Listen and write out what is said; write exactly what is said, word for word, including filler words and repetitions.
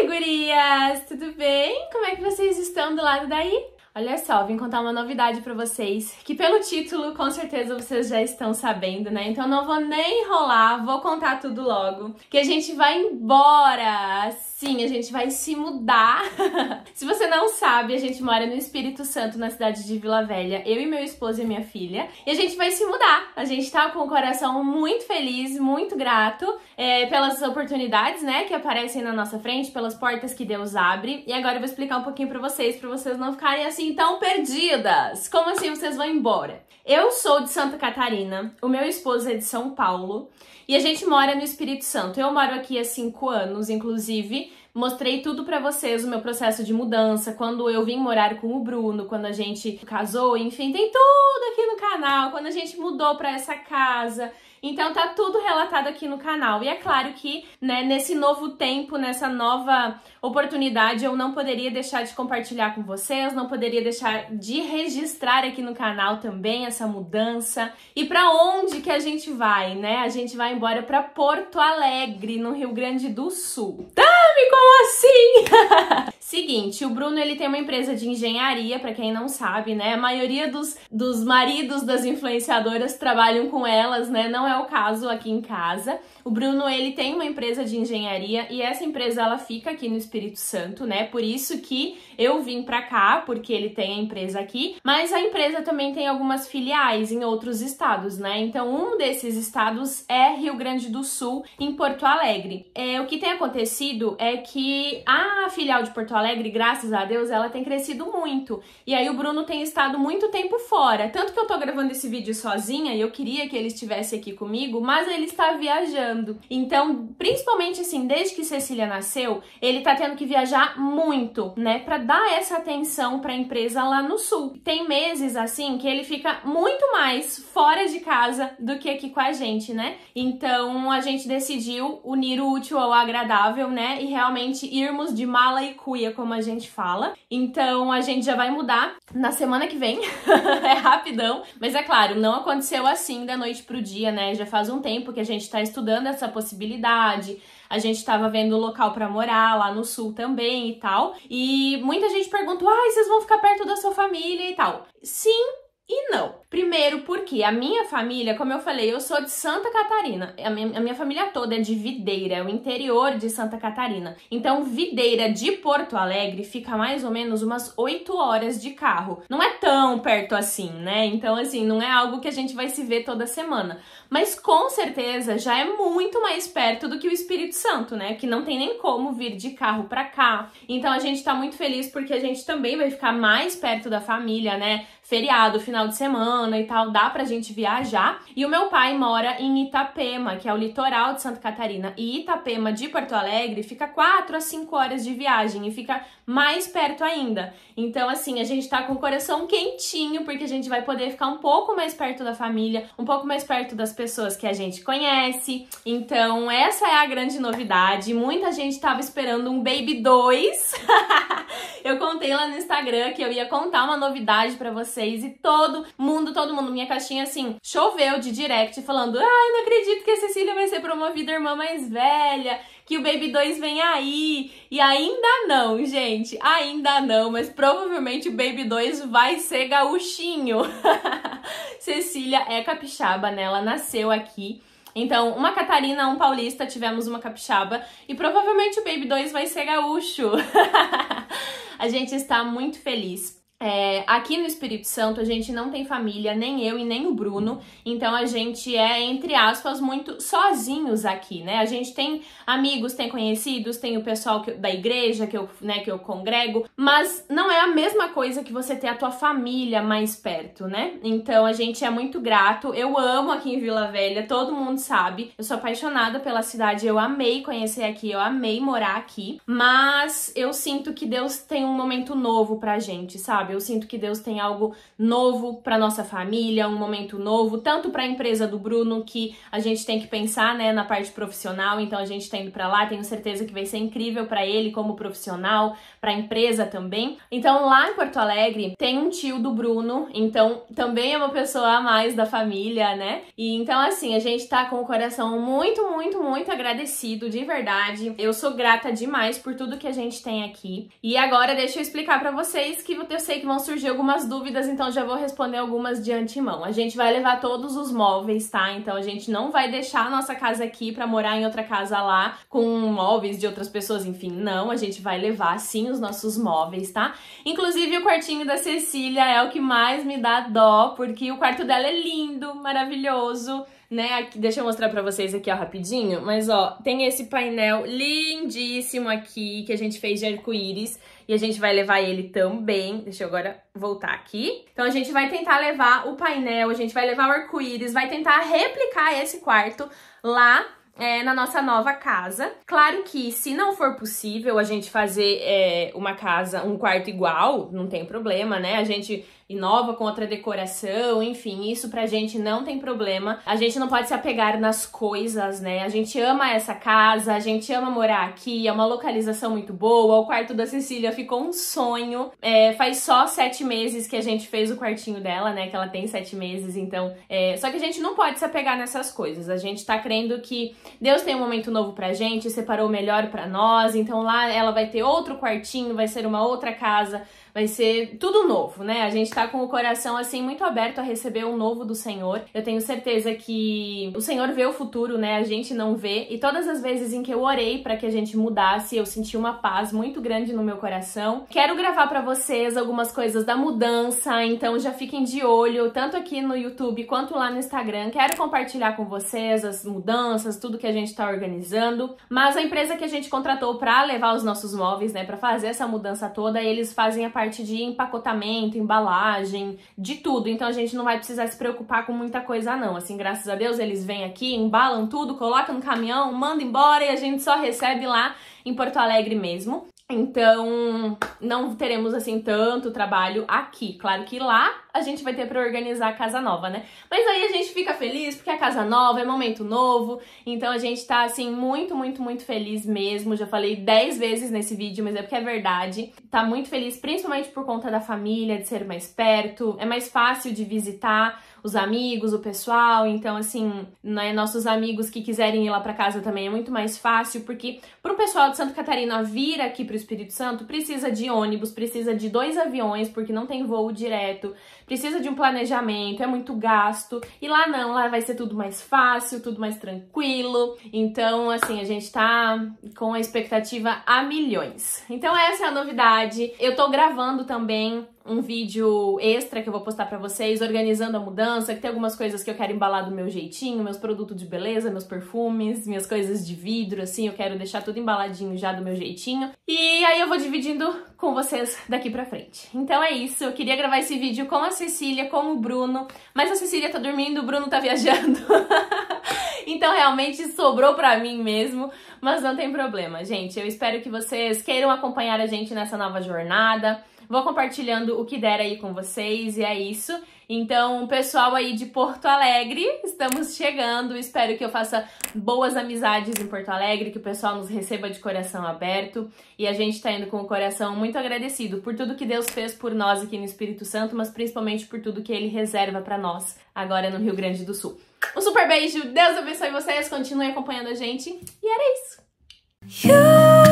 Oi, gurias! Tudo bem? Como é que vocês estão do lado daí? Olha só, vim contar uma novidade pra vocês, que pelo título, com certeza vocês já estão sabendo, né? Então não vou nem enrolar, vou contar tudo logo. Que a gente vai embora! Sim, a gente vai se mudar. Se você não sabe, a gente mora no Espírito Santo, na cidade de Vila Velha. Eu e meu esposo e minha filha. E a gente vai se mudar. A gente tá com o coração muito feliz, muito grato é, pelas oportunidades, né, que aparecem na nossa frente, pelas portas que Deus abre. E agora eu vou explicar um pouquinho pra vocês, pra vocês não ficarem assim tão perdidas. Como assim vocês vão embora? Eu sou de Santa Catarina, o meu esposo é de São Paulo e a gente mora no Espírito Santo. Eu moro aqui há cinco anos, inclusive. Mostrei tudo pra vocês, o meu processo de mudança, quando eu vim morar com o Bruno, quando a gente casou, enfim, tem tudo aqui no canal, quando a gente mudou pra essa casa. Então tá tudo relatado aqui no canal. E é claro que, né, nesse novo tempo, nessa nova oportunidade, eu não poderia deixar de compartilhar com vocês, não poderia deixar de registrar aqui no canal também essa mudança. E pra onde que a gente vai, né? A gente vai embora pra Porto Alegre, no Rio Grande do Sul. Tami, como assim? Seguinte, o Bruno, ele tem uma empresa de engenharia, pra quem não sabe, né? A maioria dos, dos maridos das influenciadoras trabalham com elas, né? Não é o caso aqui em casa. O Bruno, ele tem uma empresa de engenharia e essa empresa, ela fica aqui no Espírito Santo, né? Por isso que eu vim pra cá, porque ele tem a empresa aqui, mas a empresa também tem algumas filiais em outros estados, né? Então, um desses estados é Rio Grande do Sul, em Porto Alegre. É, o que tem acontecido é que a filial de Porto Alegre, graças a Deus, ela tem crescido muito. E aí o Bruno tem estado muito tempo fora. Tanto que eu tô gravando esse vídeo sozinha e eu queria que ele estivesse aqui comigo, mas ele está viajando. Então, principalmente assim, desde que Cecília nasceu, ele tá tendo que viajar muito, né, pra dar essa atenção pra empresa lá no sul. Tem meses, assim, que ele fica muito mais fora de casa do que aqui com a gente, né? Então, a gente decidiu unir o útil ao agradável, né, e realmente irmos de mala e cuia, como a gente fala. Então, a gente já vai mudar na semana que vem. É rapidão. Mas é claro, não aconteceu assim da noite pro dia, né? Já faz um tempo que a gente tá estudando essa possibilidade. A gente tava vendo o local pra morar lá no sul também e tal. E muita gente perguntou, ai, vocês vão ficar perto da sua família e tal. Sim e não. Primeiro porque a minha família, como eu falei, eu sou de Santa Catarina. A minha, a minha família toda é de Videira, é o interior de Santa Catarina. Então, Videira de Porto Alegre fica mais ou menos umas oito horas de carro. Não é tão perto assim, né? Então, assim, não é algo que a gente vai se ver toda semana. Mas, com certeza, já é muito mais perto do que o Espírito Santo, né? Que não tem nem como vir de carro pra cá. Então, a gente tá muito feliz porque a gente também vai ficar mais perto da família, né? Feriado, final de semana e tal, dá pra gente viajar. E o meu pai mora em Itapema, que é o litoral de Santa Catarina. E Itapema de Porto Alegre fica quatro a cinco horas de viagem e fica mais perto ainda. Então, assim, a gente tá com o coração quentinho, porque a gente vai poder ficar um pouco mais perto da família, um pouco mais perto das pessoas que a gente conhece. Então, essa é a grande novidade. Muita gente tava esperando um Baby dois. Eu contei lá no Instagram que eu ia contar uma novidade pra vocês. E todo mundo, todo mundo, minha caixinha assim, choveu de direct falando, ai, não acredito que a Cecília vai ser promovida irmã mais velha, que o Baby dois vem aí. E ainda não, gente, ainda não, mas provavelmente o Baby dois vai ser gaúchinho. Cecília é capixaba, né? Ela nasceu aqui. Então, uma Catarina, um paulista, tivemos uma capixaba e provavelmente o Baby dois vai ser gaúcho. A gente está muito feliz. É, aqui no Espírito Santo a gente não tem família, nem eu e nem o Bruno, então a gente é, entre aspas, muito sozinhos aqui, né? A gente tem amigos, tem conhecidos, tem o pessoal que, da igreja que eu, né, que eu congrego, mas não é a mesma coisa que você ter a tua família mais perto, né? Então a gente é muito grato, eu amo aqui em Vila Velha, todo mundo sabe, eu sou apaixonada pela cidade, eu amei conhecer aqui, eu amei morar aqui, mas eu sinto que Deus tem um momento novo pra gente, sabe? sabe? Eu sinto que Deus tem algo novo pra nossa família, um momento novo, tanto pra empresa do Bruno, que a gente tem que pensar, né, na parte profissional, então a gente tá indo pra lá, tenho certeza que vai ser incrível pra ele como profissional, pra empresa também. Então lá em Porto Alegre tem um tio do Bruno, então também é uma pessoa a mais da família, né? E então assim, a gente tá com o coração muito, muito, muito agradecido, de verdade. Eu sou grata demais por tudo que a gente tem aqui. E agora deixa eu explicar pra vocês que eu sei que vão surgir algumas dúvidas, então já vou responder algumas de antemão. A gente vai levar todos os móveis, tá? Então a gente não vai deixar a nossa casa aqui pra morar em outra casa lá com móveis de outras pessoas, enfim, não. A gente vai levar sim os nossos móveis, tá? Inclusive o quartinho da Cecília é o que mais me dá dó, porque o quarto dela é lindo, maravilhoso, né? Aqui, deixa eu mostrar pra vocês aqui, ó, rapidinho. Mas, ó, tem esse painel lindíssimo aqui, que a gente fez de arco-íris. E a gente vai levar ele também. Deixa eu agora voltar aqui. Então, a gente vai tentar levar o painel, a gente vai levar o arco-íris, vai tentar replicar esse quarto lá É, na nossa nova casa. Claro que se não for possível a gente fazer é, uma casa, um quarto igual, não tem problema, né? A gente inova com outra decoração, enfim, isso pra gente não tem problema. A gente não pode se apegar nas coisas, né? A gente ama essa casa, a gente ama morar aqui, é uma localização muito boa. O quarto da Cecília ficou um sonho. É, faz só sete meses que a gente fez o quartinho dela, né? Que ela tem sete meses, então... É, só que a gente não pode se apegar nessas coisas. A gente tá crendo que Deus tem um momento novo pra gente, separou o melhor pra nós, então lá ela vai ter outro quartinho, vai ser uma outra casa, vai ser tudo novo, né? A gente tá com o coração, assim, muito aberto a receber o novo do Senhor. Eu tenho certeza que o Senhor vê o futuro, né? A gente não vê. E todas as vezes em que eu orei pra que a gente mudasse, eu senti uma paz muito grande no meu coração. Quero gravar pra vocês algumas coisas da mudança, então já fiquem de olho, tanto aqui no YouTube quanto lá no Instagram. Quero compartilhar com vocês as mudanças, tudo que a gente tá organizando. Mas a empresa que a gente contratou pra levar os nossos móveis, né, pra fazer essa mudança toda, eles fazem a parte de empacotamento, embalagem, de tudo. Então a gente não vai precisar se preocupar com muita coisa não. Assim, graças a Deus, eles vêm aqui, embalam tudo, colocam no caminhão, mandam embora e a gente só recebe lá em Porto Alegre mesmo. Então, não teremos, assim, tanto trabalho aqui. Claro que lá a gente vai ter pra organizar a casa nova, né? Mas aí a gente fica feliz porque a casa nova é momento novo. Então a gente tá, assim, muito, muito, muito feliz mesmo. Já falei dez vezes nesse vídeo, mas é porque é verdade. Tá muito feliz, principalmente por conta da família, de ser mais perto. É mais fácil de visitar os amigos, o pessoal. Então, assim, né, nossos amigos que quiserem ir lá pra casa também é muito mais fácil, porque pro pessoal de Santa Catarina vir aqui pro Espírito Santo, precisa de ônibus, precisa de dois aviões, porque não tem voo direto, precisa de um planejamento, é muito gasto. E lá não, lá vai ser tudo mais fácil, tudo mais tranquilo. Então, assim, a gente tá com a expectativa a milhões. Então essa é a novidade. Eu tô gravando também um vídeo extra que eu vou postar pra vocês, organizando a mudança, que tem algumas coisas que eu quero embalar do meu jeitinho, meus produtos de beleza, meus perfumes, minhas coisas de vidro, assim, eu quero deixar tudo embaladinho já do meu jeitinho. E aí eu vou dividindo com vocês daqui pra frente. Então é isso, eu queria gravar esse vídeo com a Cecília, com o Bruno, mas a Cecília tá dormindo, o Bruno tá viajando. Então realmente sobrou pra mim mesmo, mas não tem problema, gente. Eu espero que vocês queiram acompanhar a gente nessa nova jornada. Vou compartilhando o que der aí com vocês e é isso. Então, pessoal aí de Porto Alegre, estamos chegando. Espero que eu faça boas amizades em Porto Alegre, que o pessoal nos receba de coração aberto. E a gente tá indo com o coração muito agradecido por tudo que Deus fez por nós aqui no Espírito Santo, mas principalmente por tudo que Ele reserva pra nós agora no Rio Grande do Sul. Um super beijo, Deus abençoe vocês, continuem acompanhando a gente e era isso.